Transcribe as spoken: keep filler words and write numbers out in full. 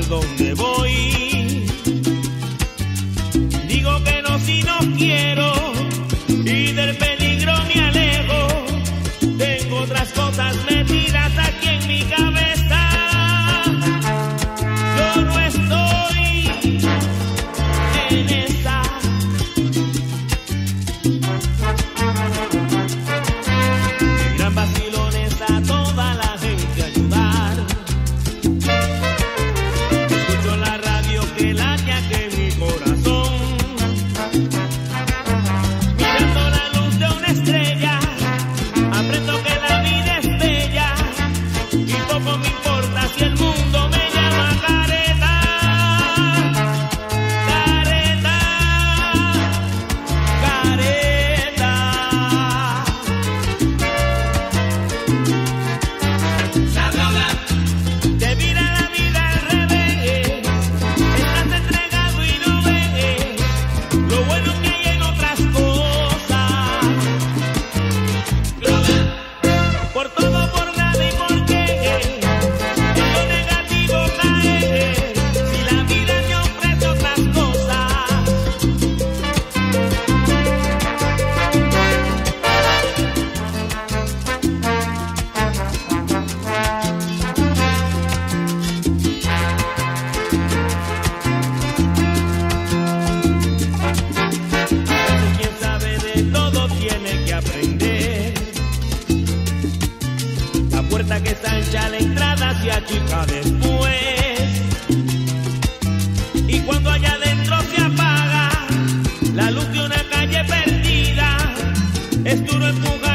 dónde voy. Digo que no si no quiero y del peligro me alejo. Tengo otras cosas metidas aquí en mi cabeza. Yo no estoy en esa. Mi gran vacilón es a toda la gente ayudar. Escucho la radio que late aquí en mi corazón. Mirando la luz de una estrella, aprendo que la vida es bella y poco me importa si el mundo me llama careta. Careta, careta. La droga te vira la vida al revés. Estás entregado y no ves lo bueno que hay en otras cosas. Droga, por todo, por nada y por qué. En lo negativo caer. Si la vida te ofrece otras cosas. Quien sabe de todo tiene que aprender. La puerta que está ancha, la entrada se achica después. Y cuando allá adentro se apaga la luz de una calle perdida, es duro empujar